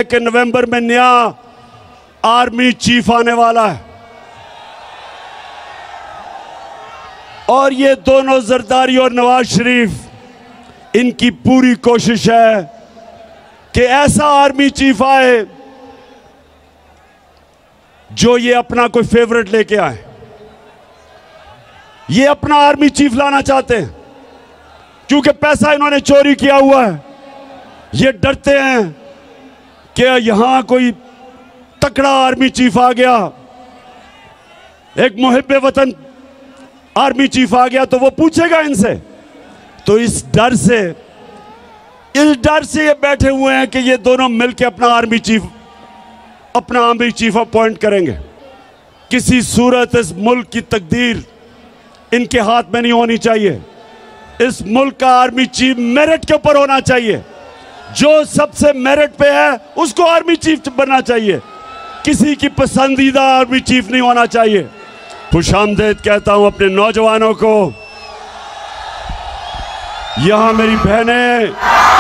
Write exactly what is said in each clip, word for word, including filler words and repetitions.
कि नवंबर में नया आर्मी चीफ आने वाला है और ये दोनों जरदारी और नवाज शरीफ, इनकी पूरी कोशिश है कि ऐसा आर्मी चीफ आए जो ये अपना कोई फेवरेट लेके आए। ये अपना आर्मी चीफ लाना चाहते हैं क्योंकि पैसा इन्होंने चोरी किया हुआ है। ये डरते हैं कि यहां कोई तकड़ा आर्मी चीफ आ गया, एक मुहिब्बे वतन आर्मी चीफ आ गया तो वो पूछेगा इनसे। तो इस डर से इस डर से ये बैठे हुए हैं कि ये दोनों मिलकर अपना आर्मी चीफ अपना आर्मी चीफ अपॉइंट करेंगे। किसी सूरत इस मुल्क की तकदीर इनके हाथ में नहीं होनी चाहिए। इस मुल्क का आर्मी चीफ मेरिट के ऊपर होना चाहिए। जो सबसे मेरिट पे है उसको आर्मी चीफ बनना चाहिए, किसी की पसंदीदा आर्मी चीफ नहीं होना चाहिए। खुशामदीद कहता हूं अपने नौजवानों को। यहां मेरी बहनें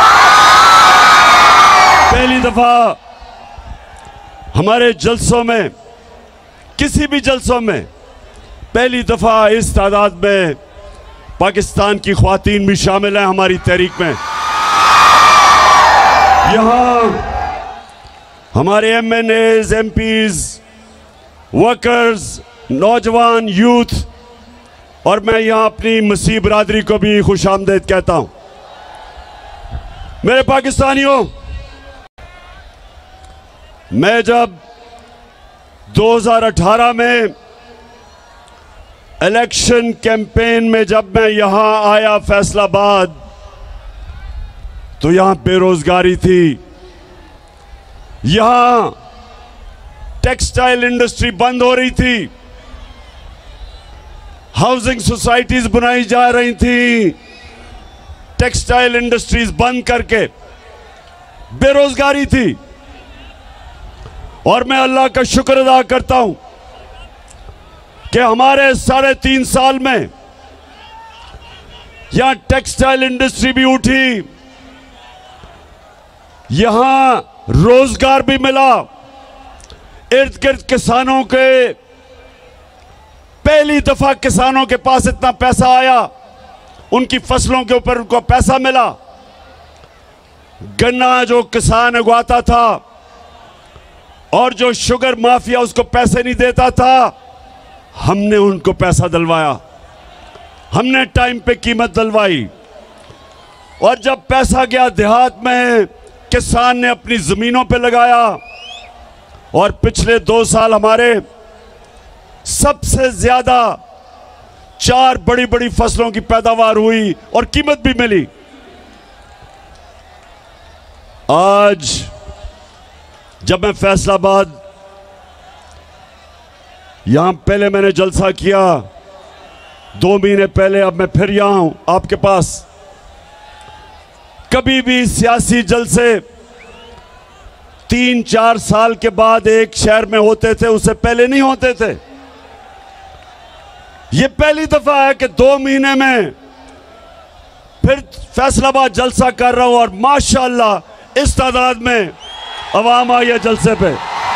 पहली दफा हमारे जलसों में, किसी भी जलसों में पहली दफा इस तादाद में पाकिस्तान की ख्वातीन भी शामिल हैं हमारी तहरीक में। यहां हमारे M N As, M Ps, workers, नौजवान, यूथ, और मैं यहां अपनी मसीह बरादरी को भी खुशामदीद कहता हूं। मेरे पाकिस्तानियों, मैं जब दो हज़ार अठारह में इलेक्शन कैंपेन में जब मैं यहां आया फैसलाबाद, तो यहां बेरोजगारी थी, यहां टेक्सटाइल इंडस्ट्री बंद हो रही थी, हाउसिंग सोसाइटीज बनाई जा रही थी, टेक्सटाइल इंडस्ट्रीज बंद करके बेरोजगारी थी। और मैं अल्लाह का शुक्र अदा करता हूं कि हमारे साढ़े तीन साल में यहां टेक्सटाइल इंडस्ट्री भी उठी, यहां रोजगार भी मिला, इर्द गिर्द किसानों के, पहली दफा किसानों के पास इतना पैसा आया, उनकी फसलों के ऊपर उनको पैसा मिला। गन्ना जो किसान उगाता था और जो शुगर माफिया उसको पैसे नहीं देता था, हमने उनको पैसा दिलवाया, हमने टाइम पे कीमत दिलवाई। और जब पैसा गया देहात में, किसान ने अपनी जमीनों पे लगाया और पिछले दो साल हमारे सबसे ज्यादा चार बड़ी बड़ी फसलों की पैदावार हुई और कीमत भी मिली। आज जब मैं फैसलाबाद, यहां पहले मैंने जलसा किया दो महीने पहले, अब मैं फिर यहां हूं आपके पास। कभी भी सियासी जलसे तीन चार साल के बाद एक शहर में होते थे, उससे पहले नहीं होते थे। यह पहली दफा है कि दो महीने में फिर फैसलाबाद जलसा कर रहा हूं और माशाअल्लाह इस तादाद में अवाम आई है जलसे पे।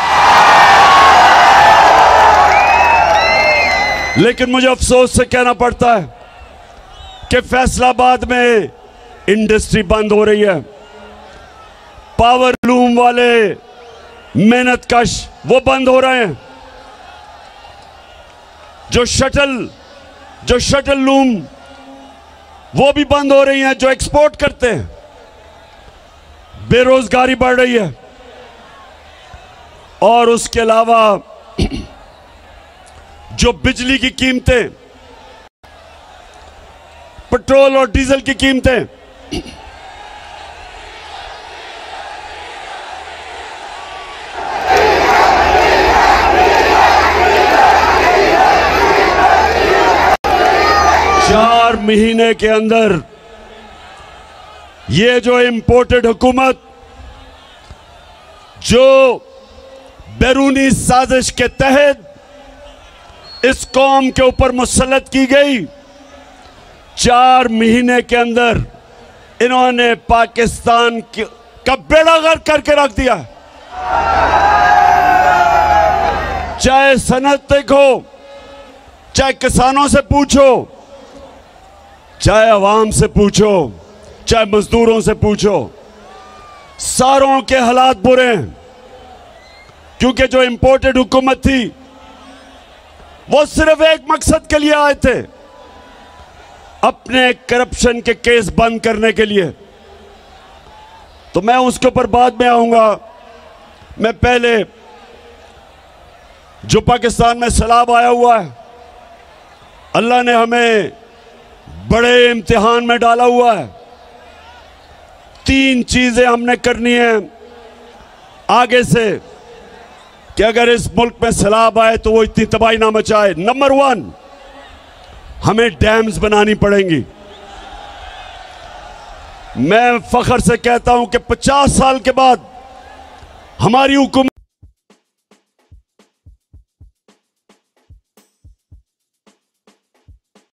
लेकिन मुझे अफसोस से कहना पड़ता है कि फैसलाबाद में इंडस्ट्री बंद हो रही है। पावर लूम वाले मेहनत कश वो बंद हो रहे हैं। जो शटल जो शटल लूम वो भी बंद हो रही हैं, जो एक्सपोर्ट करते हैं। बेरोजगारी बढ़ रही है और उसके अलावा जो बिजली की कीमतें, पेट्रोल और डीजल की कीमतें, चार महीने के अंदर ये जो इंपोर्टेड हुकूमत जो बैरूनी साजिश के तहत इस कौम के ऊपर मुसल्लत की गई, चार महीने के अंदर इन्होंने पाकिस्तान का बेड़ा गर्क करके रख दिया। चाहे सनत देखो, चाहे किसानों से पूछो, चाहे अवाम से पूछो, चाहे मजदूरों से पूछो, सारों के हालात बुरे हैं। क्योंकि जो इंपोर्टेड हुकूमत थी वो सिर्फ एक मकसद के लिए आए थे, अपने करप्शन के केस बंद करने के लिए। तो मैं उसके ऊपर बाद में आऊंगा। मैं पहले जो पाकिस्तान में सैलाब आया हुआ है, अल्लाह ने हमें बड़े इम्तिहान में डाला हुआ है। तीन चीजें हमने करनी है आगे से कि अगर इस मुल्क में सैलाब आए तो वो इतनी तबाही ना मचाए। नंबर वन, हमें डैम्स बनानी पड़ेंगी। मैं फख्र से कहता हूं कि पचास साल के बाद हमारी हुकूमत